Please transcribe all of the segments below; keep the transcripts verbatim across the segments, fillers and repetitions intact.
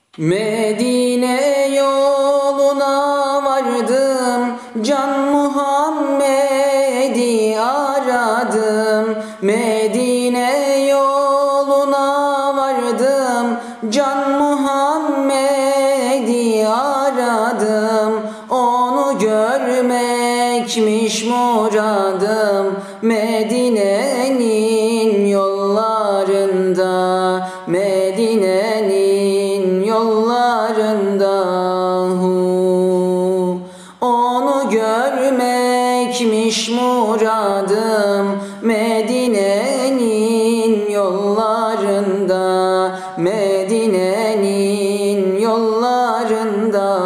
Medine yoluna vardım, Can Muhammed'i aradım. Medine yoluna vardım, Can Muhammed'i aradım. Onu görmekmiş muradım, Medine'nin yollarında, Medine'nin yollarında. Onu görmekmiş muradım, Medine'nin yollarında, Medine'nin yollarında.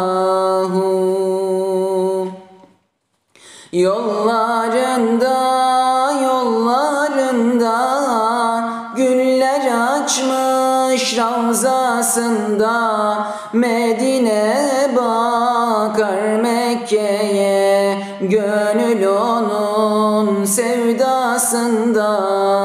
Yollarında, yollarında güller açmış ravzasında. Medine bakar Mekke'ye, gönül onun sevdasında.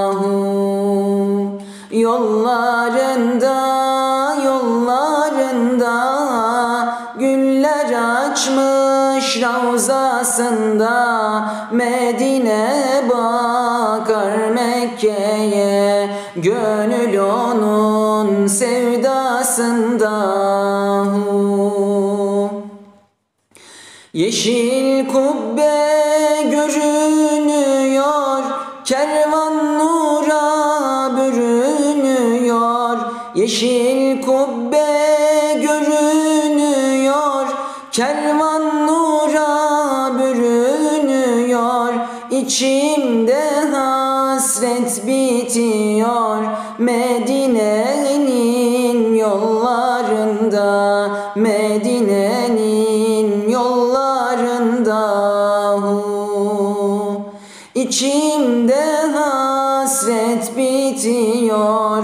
Yollarında, yollarında güller açmış ravzasında. Medine bakar Mekke'ye, gönül onun sevdasında. Yeşil kubbe görünüyor, kervan nura bürünüyor. Yeşil kubbe görünüyor, kervan nura bürünüyor. İçimde hasret bitiyor, Medine'nin yollarında, Medine'nin yollarında. İçimde hasret bitiyor,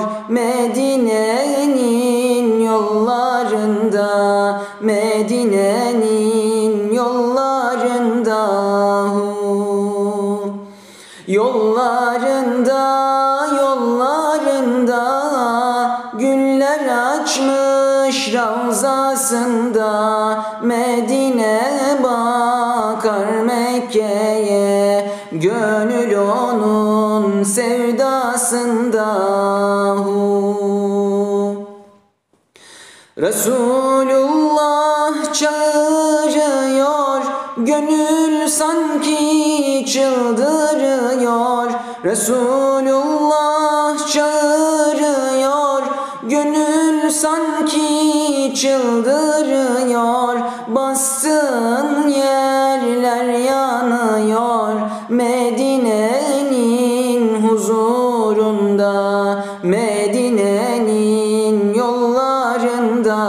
Medine'nin yollarında, Medine'nin yollarında. Yollarında, yollarında güller açmış ravzasında. Medine bakar Mekke'ye, gönül onun sevdasında. Resulullah çağırıyor, gönül sanki çıldırıyor. Resulullah çağırıyor, gönül sanki çıldırıyor. Bastığın yerler yanıyor, Medine'nin huzurunda, Medine'nin yollarında.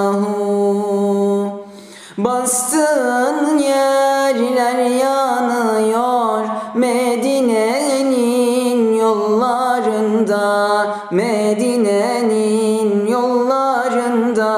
Bastığın yerler yanıyor, Medine'nin yollarında, Medine'nin yollarında.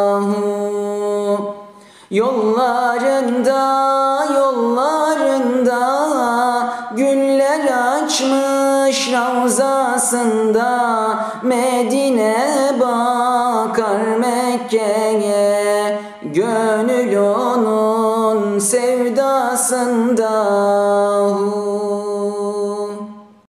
Yollarında, yollarında güller açmış ravzasında. Medine bakar Mekke'ye, gönül onun sevdasında.